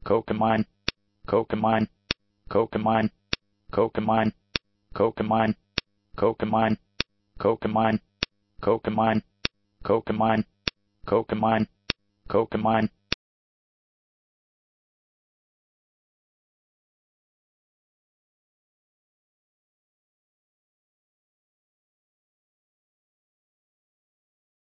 Cocamine, Cocamine, Cocamine, Cocamine, Cocamine, Cocamine, Cocamine, Cocamine, Cocamine, Cocamine, Cocamine.